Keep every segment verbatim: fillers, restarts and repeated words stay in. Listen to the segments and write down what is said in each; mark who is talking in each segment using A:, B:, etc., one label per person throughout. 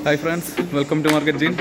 A: Hi friends, welcome to Market Gene.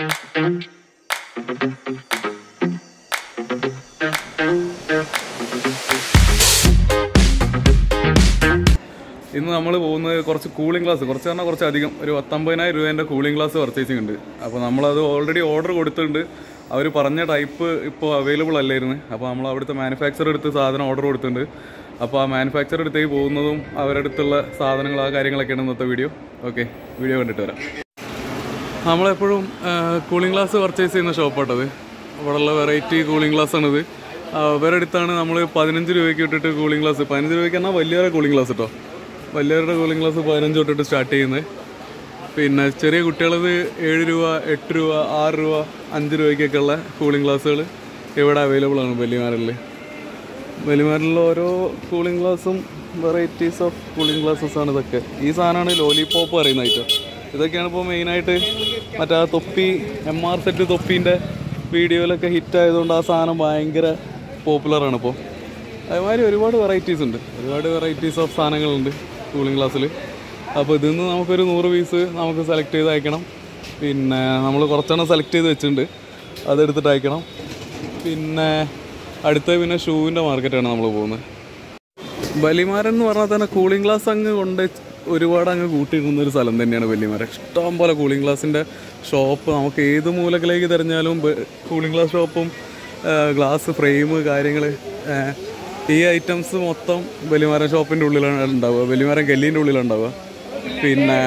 A: ഇന്ന് നമ്മൾ പോകുന്നത് കുറച്ച് കൂളിംഗ് ഗ്ലാസ് കുറച്ച് പറഞ്ഞാൽ കുറച്ച് അധികം ഒരു പത്തൊമ്പതിനായിരം രൂപേൻ്റെ കൂളിംഗ് ഗ്ലാസ് പർച്ചേസിംഗ് ഉണ്ട്. അപ്പോൾ നമ്മളത് ഓൾറെഡി ഓർഡർ കൊടുത്തിട്ടുണ്ട്. അവർ പറഞ്ഞ ടൈപ്പ് ഇപ്പോൾ അവൈലബിൾ അല്ലായിരുന്നു. അപ്പോൾ നമ്മൾ അവിടുത്തെ മാനുഫാക്ചർ എടുത്ത് സാധനം ഓർഡർ കൊടുത്തിട്ടുണ്ട്. അപ്പോൾ ആ മാനുഫാക്ചർ അടുത്തേക്ക് പോകുന്നതും അവരുടെ അടുത്തുള്ള സാധനങ്ങൾ ആ കാര്യങ്ങളൊക്കെയാണ് ഇന്നത്തെ വീഡിയോ. ഓക്കെ, വീഡിയോ കണ്ടിട്ട് വരാം. നമ്മളെപ്പോഴും കൂളിംഗ് ഗ്ലാസ് പർച്ചേസ് ചെയ്യുന്ന ഷോപ്പാട്ടത്. ഇവിടെയുള്ള വെറൈറ്റി കൂളിംഗ് ഗ്ലാസ്സാണിത്. അവരുടെ അടുത്താണ് നമ്മൾ പതിനഞ്ച് രൂപയ്ക്ക് ഇട്ടിട്ട് കൂളിംഗ് ഗ്ലാസ്, പതിനഞ്ച് രൂപയ്ക്ക് എന്നാൽ വലിയവരുടെ കൂളിംഗ് ഗ്ലാസ് കേട്ടോ. വലിയവരുടെ കൂളിംഗ് ഗ്ലാസ് പതിനഞ്ച് തൊട്ടിട്ട് സ്റ്റാർട്ട് ചെയ്യുന്നത്. പിന്നെ ചെറിയ കുട്ടികളത് ഏഴ് രൂപ, എട്ട് രൂപ, ആറ് രൂപ, അഞ്ച് രൂപയ്ക്കൊക്കെ ഉള്ള കൂളിംഗ് ഗ്ലാസ്സുകൾ ഇവിടെ അവൈലബിൾ ആണ്. വലിയമാരിൽ വലിയമാരിലുള്ള ഓരോ കൂളിംഗ് ഗ്ലാസും വെറൈറ്റീസ് ഓഫ് കൂളിംഗ് ഗ്ലാസ്സസ് ആണ് ഇതൊക്കെ. ഈ സാധനമാണ് ലോലിപോപ്പ് പറയുന്ന ഐറ്റം. ഇതൊക്കെയാണ് ഇപ്പോൾ മെയിനായിട്ട് മറ്റേ ആ തൊപ്പി എം ആർ സെറ്റ് തൊപ്പീൻ്റെ വീഡിയോയിലൊക്കെ ഹിറ്റ് ആയതുകൊണ്ട് ആ സാധനം ഭയങ്കര പോപ്പുലറാണ് ഇപ്പോൾ. അതുമാതിരി ഒരുപാട് വെറൈറ്റീസ് ഉണ്ട്, ഒരുപാട് വെറൈറ്റീസ് ഓഫ് സാധനങ്ങളുണ്ട് കൂളിംഗ് ഗ്ലാസ്സിൽ. അപ്പോൾ ഇതിൽ നിന്ന് നമുക്കൊരു നൂറ് പീസ് നമുക്ക് സെലക്ട് ചെയ്ത് അയക്കണം. പിന്നെ നമ്മൾ കുറച്ചെണ്ണം സെലക്ട് ചെയ്ത് വെച്ചിട്ടുണ്ട്, അതെടുത്തിട്ട് അയക്കണം. പിന്നെ അടുത്ത പിന്നെ ഷൂവിൻ്റെ മാർക്കറ്റാണ് നമ്മൾ പോകുന്നത്. വലിയമാരൻ എന്ന് പറഞ്ഞാൽ തന്നെ കൂളിംഗ് ഗ്ലാസ് അങ്ങ് കൊണ്ട് ഒരുപാട് അങ്ങ് കൂട്ടിയിരുന്നൊരു സ്ഥലം തന്നെയാണ് വലിയമാരൻ. ഇഷ്ടം പോലെ കൂളിംഗ് ഗ്ലാസിൻ്റെ ഷോപ്പ് നമുക്ക് ഏത് മൂലക്കിലേക്ക് തിരഞ്ഞാലും കൂളിംഗ് ഗ്ലാസ് ഷോപ്പും ഗ്ലാസ് ഫ്രെയിം കാര്യങ്ങൾ ഈ ഐറ്റംസ് മൊത്തം വലിയമാരൻ ഷോപ്പിൻ്റെ ഉള്ളിലാണ് ഉണ്ടാവുക, വലിയമാരൻ ഗല്ലീൻ്റെ ഉള്ളിലാണ് ഉണ്ടാവുക. പിന്നെ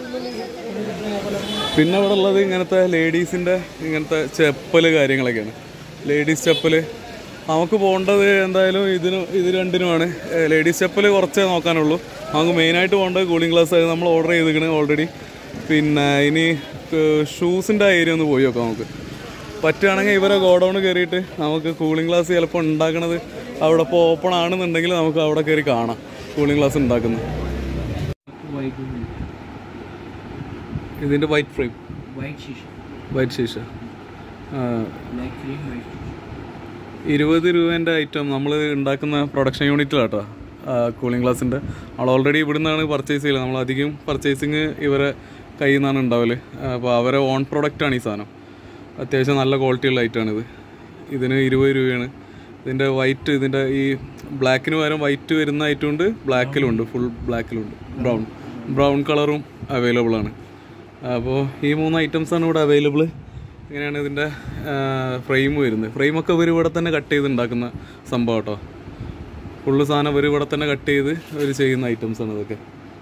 A: പിന്നെ ഇവിടെ ഉള്ളത് ഇങ്ങനത്തെ ലേഡീസിൻ്റെ ഇങ്ങനത്തെ ചെപ്പൽ കാര്യങ്ങളൊക്കെയാണ്. ലേഡീസ് ചെപ്പൽ നമുക്ക് പോകേണ്ടത് എന്തായാലും ഇതിന് ഇത് രണ്ടിനുമാണ്. ലേഡീസ് ചെപ്പൽ കുറച്ചേ നോക്കാനുള്ളൂ. നമുക്ക് മെയിനായിട്ട് പോകേണ്ടത് കൂളിംഗ് ഗ്ലാസ് അത് നമ്മൾ ഓർഡർ ചെയ്തിരിക്കണ് ഓൾറെഡി. പിന്നെ ഇനി ഷൂസിൻ്റെ ഏരിയ ഒന്ന് പോയി നോക്കാം നമുക്ക്. പറ്റുകയാണെങ്കിൽ ഇവരെ ഗോഡൗൺ കയറിയിട്ട് നമുക്ക് കൂളിംഗ് ഗ്ലാസ് ചിലപ്പോൾ ഉണ്ടാക്കണത് അവിടെ ഇപ്പോൾ ഓപ്പൺ ആണെന്നുണ്ടെങ്കിൽ നമുക്ക് അവിടെ കയറി കാണാം കൂളിംഗ് ഗ്ലാസ് ഉണ്ടാക്കുന്നത്. ഇതിൻ്റെ വൈറ്റ് ഫ്രെയിം, വൈറ്റ് ശീഷ ഇരുപത് രൂപേൻ്റെ ഐറ്റം നമ്മൾ ഉണ്ടാക്കുന്ന പ്രൊഡക്ഷൻ യൂണിറ്റിലാട്ടോ കൂളിംഗ് ഗ്ലാസിൻ്റെ. നമ്മൾ ഓൾറെഡി ഇവിടെ നിന്നാണ് പർച്ചേസ് ചെയ്യുക. നമ്മൾ അധികം പർച്ചേസിങ് ഇവരെ കയ്യിൽ നിന്നാണ് ഉണ്ടാവല്. അപ്പോൾ അവരെ ഓൺ പ്രൊഡക്റ്റാണ് ഈ സാധനം. അത്യാവശ്യം നല്ല ക്വാളിറ്റിയുള്ള ഐറ്റമാണിത്. ഇതിന് ഇരുപത് രൂപയാണ്. ഇതിൻ്റെ വൈറ്റ്, ഇതിൻ്റെ ഈ ബ്ലാക്കിന് പകരം വൈറ്റ് വരുന്ന ഐറ്റമുണ്ട്, ബ്ലാക്കിലുണ്ട്, ഫുൾ ബ്ലാക്കിലുണ്ട്, ബ്രൗൺ ബ്രൗൺ കളറും അവൈലബിൾ ആണ്. അപ്പോൾ ഈ മൂന്ന് ഐറ്റംസാണ് ഇവിടെ അവൈലബിൾ. ഇങ്ങനെയാണ് ഇതിൻ്റെ ഫ്രെയിം വരുന്നത്. ഫ്രെയിമൊക്കെ ഇവർ ഇവിടെ തന്നെ കട്ട് ചെയ്ത് ഉണ്ടാക്കുന്ന സംഭവം കേട്ടോ. ഫുള്ള് സാധനം ഇവർ ഇവിടെ തന്നെ കട്ട് ചെയ്ത് അവർ ചെയ്യുന്ന ഐറ്റംസാണ് ഇതൊക്കെ.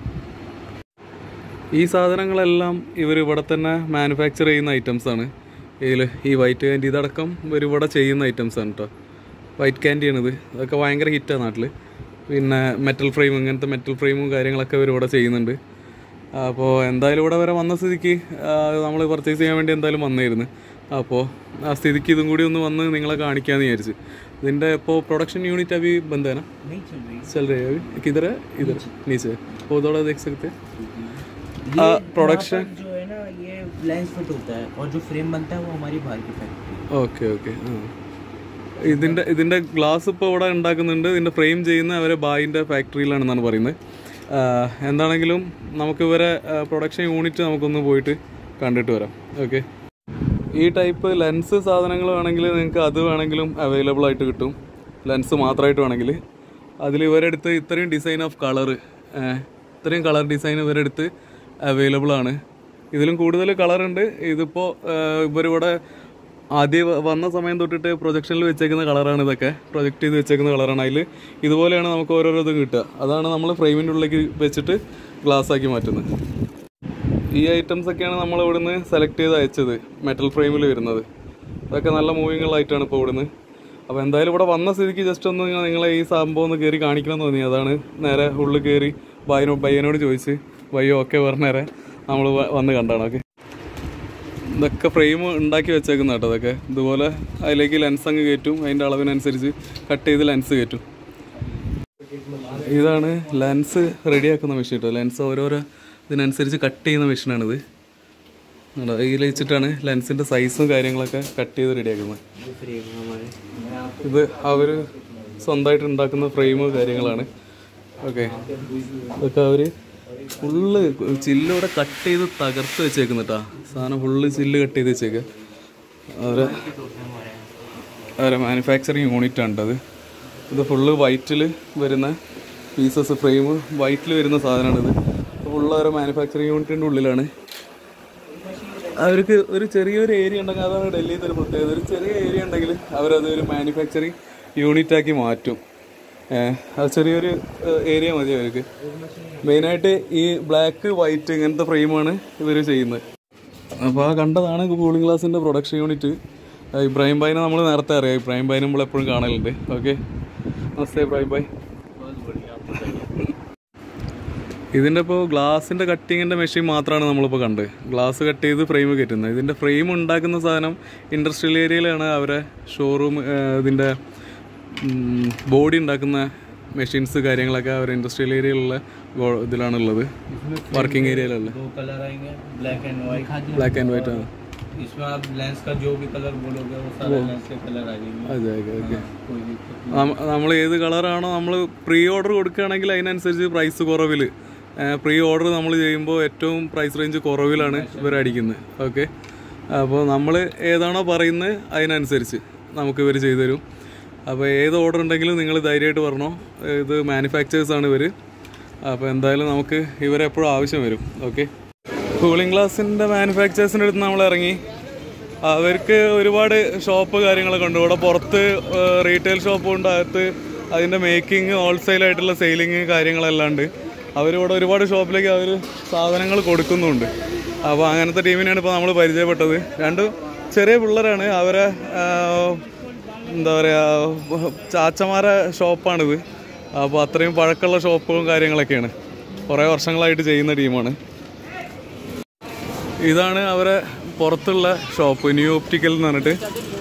A: ഈ സാധനങ്ങളെല്ലാം ഇവർ ഇവിടെ തന്നെ മാനുഫാക്ചർ ചെയ്യുന്ന ഐറ്റംസാണ്. ഇതിൽ ഈ വൈറ്റ് ക്യാൻഡി ഇതടക്കം ഇവർ ഇവിടെ ചെയ്യുന്ന ഐറ്റംസാണ് കേട്ടോ. വൈറ്റ് ക്യാൻഡിയാണിത്. അതൊക്കെ ഭയങ്കര ഹിറ്റാണ് നാട്ടിൽ. പിന്നെ മെറ്റൽ ഫ്രെയിം, ഇങ്ങനത്തെ മെറ്റൽ ഫ്രെയിമും കാര്യങ്ങളൊക്കെ ഇവർ ഇവിടെ ചെയ്യുന്നുണ്ട്. അപ്പോൾ എന്തായാലും ഇവിടെ വരെ വന്ന സ്ഥിതിക്ക് നമ്മൾ പർച്ചേസ് ചെയ്യാൻ വേണ്ടി എന്തായാലും വന്നായിരുന്നു. അപ്പോൾ ആ സ്ഥിതിക്ക് ഇതും കൂടി ഒന്ന് വന്ന് നിങ്ങളെ കാണിക്കാമെന്ന് വിചാരിച്ച്. ഇതിൻ്റെ ഇപ്പോൾ പ്രൊഡക്ഷൻ യൂണിറ്റ് अभी बंद है ना, चल रही है अभी. किधर है? इधर नीचे वो थोड़ा देख सकते हैं. प्रोडक्शन
B: जो है ना ये लेंस फिट होता है और जो फ्रेम बनता है वो हमारी बाहर की फैक्ट्री.
A: Okay okay. ആ ഇതിൻ്റെ ഇതിൻ്റെ ഗ്ലാസ് ഇപ്പോൾ ഇവിടെ ഉണ്ടാക്കുന്നുണ്ട്. ഇതിൻ്റെ ഫ്രെയിം ചെയ്യുന്ന അവരെ ബായിൻ്റെ ഫാക്ടറിയിലാണെന്നാണ് പറയുന്നത്. എന്താണെങ്കിലും നമുക്ക് ഇവരെ പ്രൊഡക്ഷൻ യൂണിറ്റ് നമുക്കൊന്ന് പോയിട്ട് കണ്ടിട്ട് വരാം. ഓക്കെ. ഈ ടൈപ്പ് ലെൻസ് സാധനങ്ങൾ വേണമെങ്കിൽ നിങ്ങൾക്ക് അത് വേണമെങ്കിലും അവൈലബിൾ ആയിട്ട് കിട്ടും. ലെൻസ് മാത്രമായിട്ട് വേണമെങ്കിൽ അതിൽ ഇവരെടുത്ത് ഇത്രയും ഡിസൈൻ ഓഫ് കളറ്, ഇത്രയും കളർ ഡിസൈൻ ഇവരെടുത്ത് അവൈലബിൾ ആണ്. ഇതിലും കൂടുതൽ കളറുണ്ട്. ഇതിപ്പോൾ ഇവരിവിടെ ആദ്യം വന്ന സമയം തൊട്ടിട്ട് പ്രൊജക്ഷനിൽ വെച്ചേക്കുന്ന കളറാണ്. ഇതൊക്കെ പ്രൊജക്റ്റ് ചെയ്ത് വെച്ചേക്കുന്ന കളറാണ്. അതിൽ ഇതുപോലെയാണ് നമുക്ക് ഓരോരോ ഇത് കിട്ടുക. അതാണ് നമ്മൾ ഫ്രെയിമിൻ്റെ ഉള്ളിലേക്ക് വെച്ചിട്ട് ഗ്ലാസ് ആക്കി മാറ്റുന്നത്. ഈ ഐറ്റംസ് ഒക്കെയാണ് നമ്മൾ ഇവിടുന്ന് സെലക്ട് ചെയ്ത് അയച്ചത്, മെറ്റൽ ഫ്രെയിമിൽ വരുന്നത്. ഇതൊക്കെ നല്ല മൂവിങ്ങുള്ള ഐറ്റമാണ് ഇപ്പോൾ ഇവിടുന്ന്. അപ്പോൾ എന്തായാലും ഇവിടെ വന്ന സ്ഥിതിക്ക് ജസ്റ്റ് ഒന്ന് നിങ്ങളെ ഈ സംഭവം ഒന്ന് കയറി കാണിക്കണം തോന്നി. അതാണ് നേരെ ഉള്ളിൽ കയറി ബയ്യനോ ബയ്യനോട് ചോദിച്ച് ബയ്യോ ഒക്കെ പറഞ്ഞേരെ നമ്മൾ വന്ന് കണ്ടാണ്. ഓക്കെ. ഇതൊക്കെ ഫ്രെയിം ഉണ്ടാക്കി വെച്ചേക്കുന്ന കേട്ടോ. അതൊക്കെ ഇതുപോലെ അതിലേക്ക് ലെൻസ് അങ്ങ് കയറ്റും. അതിൻ്റെ അളവിനനുസരിച്ച് കട്ട് ചെയ്ത് ലെൻസ് കയറ്റും. ഇതാണ് ലെൻസ് റെഡിയാക്കുന്ന മെഷീൻ കേട്ടോ. ലെൻസ് ഓരോരോ ഇതിനനുസരിച്ച് കട്ട് ചെയ്യുന്ന മെഷീനാണിത്. ഇതിൽ വെച്ചിട്ടാണ് ലെൻസിൻ്റെ സൈസും കാര്യങ്ങളൊക്കെ കട്ട് ചെയ്ത് റെഡിയാക്കുന്നത്. ഇത് അവർ സ്വന്തമായിട്ട് ഉണ്ടാക്കുന്ന ഫ്രെയിം കാര്യങ്ങളാണ്. ഓക്കെ. ഇതൊക്കെ അവർ ഫുള്ള് ചില്ലൂടെ കട്ട് ചെയ്ത് തകർത്ത് വെച്ചേക്കുന്നിട്ടാ സാധനം. ഫുള്ള് ചില്ല് കട്ട് ചെയ്ത് വെച്ചേക്ക്. അവരെ അവരെ മാനുഫാക്ചറിങ് യൂണിറ്റ് ആണ് അത്. ഇത് ഫുള്ള് വൈറ്റിൽ വരുന്ന പീസസ്, ഫ്രെയിം വൈറ്റിൽ വരുന്ന സാധനമാണിത്. ഫുള്ള് അവരെ മാനുഫാക്ചറിങ് യൂണിറ്റിൻ്റെ ഉള്ളിലാണ്. അവർക്ക് ഒരു ചെറിയൊരു ഏരിയ ഉണ്ടെങ്കിൽ, അതാണ് ഡൽഹിയിലത്തെ ഒരു പ്രത്യേകത, ഒരു ചെറിയ ഏരിയ ഉണ്ടെങ്കിൽ അവരത് ഒരു മാനുഫാക്ചറിങ് യൂണിറ്റാക്കി മാറ്റും. അത് ചെറിയൊരു ഏരിയ മതി അവർക്ക്. മെയിനായിട്ട് ഈ ബ്ലാക്ക് വൈറ്റ് ഇങ്ങനത്തെ ഫ്രെയിമാണ് ഇവർ ചെയ്യുന്നത്. അപ്പോൾ ആ കണ്ടതാണ് കൂളിംഗ് ഗ്ലാസിൻ്റെ പ്രൊഡക്ഷൻ യൂണിറ്റ്. ഇബ്രാഹിം ഭായിനെ നമ്മൾ നേരത്തെ അറിയാം. ഇബ്രാഹിം ഭായിനെ നമ്മൾ എപ്പോഴും കാണലുണ്ട്. ഓക്കെ, നമസ്തേ ഇബ്രാഹിം ഭായ്. ഇതിൻ്റെ ഇപ്പോൾ ഗ്ലാസിൻ്റെ കട്ടിങ്ങിൻ്റെ മെഷീൻ മാത്രമാണ് നമ്മളിപ്പോൾ കണ്ട്. ഗ്ലാസ് കട്ട് ചെയ്ത് ഫ്രെയിം കയറ്റുന്നത്. ഇതിൻ്റെ ഫ്രെയിം ഉണ്ടാക്കുന്ന സാധനം ഇൻഡസ്ട്രിയൽ ഏരിയയിലാണ് അവരെ ഷോറൂം. ഇതിൻ്റെ ബോഡി ഉണ്ടാക്കുന്ന മെഷീൻസ് കാര്യങ്ങളൊക്കെ അവർ ഇൻഡസ്ട്രിയൽ ഏരിയയിലുള്ള ഇതിലാണുള്ളത്, വർക്കിംഗ് ഏരിയയിലുള്ള. ബ്ലാക്ക് ആൻഡ് വൈറ്റ് ആണ്. അതെ ഓക്കെ ഓക്കെ. നമ്മൾ ഏത് കളറാണോ നമ്മൾ പ്രീ ഓർഡർ കൊടുക്കുകയാണെങ്കിൽ അതിനനുസരിച്ച് പ്രൈസ് കുറവിൽ, പ്രീ ഓർഡർ നമ്മൾ ചെയ്യുമ്പോൾ ഏറ്റവും പ്രൈസ് റേഞ്ച് കുറവിലാണ് ഇവർ അടിക്കുന്നത്. ഓക്കെ, അപ്പോൾ നമ്മൾ ഏതാണോ പറയുന്നത് അതിനനുസരിച്ച് നമുക്ക് ഇവർ ചെയ്തു തരും. അപ്പോൾ ഏത് ഓർഡർ ഉണ്ടെങ്കിലും നിങ്ങൾ ധൈര്യമായിട്ട് പറഞ്ഞോ. ഇത് മാനുഫാക്ചേഴ്സാണ് ഇവർ. അപ്പോൾ എന്തായാലും നമുക്ക് ഇവരെ എപ്പോഴും ആവശ്യം വരും. ഓക്കെ, കൂളിംഗ് ഗ്ലാസിൻ്റെ മാനുഫാക്ചേഴ്സിൻ്റെ അടുത്ത് നമ്മൾ ഇറങ്ങി. അവർക്ക് ഒരുപാട് ഷോപ്പ് കാര്യങ്ങളൊക്കെ ഉണ്ട് ഇവിടെ. പുറത്ത് റീറ്റെയിൽ ഷോപ്പ് ഉണ്ട്, അകത്ത് അതിൻ്റെ മേക്കിങ്, ഹോൾസെയിലായിട്ടുള്ള സെയിലിങ് കാര്യങ്ങളെല്ലാം ഉണ്ട്. അവരിവിടെ ഒരുപാട് ഷോപ്പിലേക്ക് അവർ സാധനങ്ങൾ കൊടുക്കുന്നുണ്ട്. അപ്പോൾ അങ്ങനത്തെ ടീമിനെയാണ് ഇപ്പോൾ നമ്മൾ പരിചയപ്പെട്ടത്. രണ്ട് ചെറിയ പിള്ളേരാണ്. അവരെ എന്താ പറയുക, ചാച്ചമാരെ ഷോപ്പാണിത്. അപ്പോൾ അത്രയും പഴക്കമുള്ള ഷോപ്പും കാര്യങ്ങളൊക്കെയാണ്. കുറേ വർഷങ്ങളായിട്ട് ചെയ്യുന്ന ടീമാണ്. ഇതാണ് അവരെ പുറത്തുള്ള ഷോപ്പ്, ന്യൂ ഓപ്റ്റിക്കൽ എന്ന് പറഞ്ഞിട്ട്.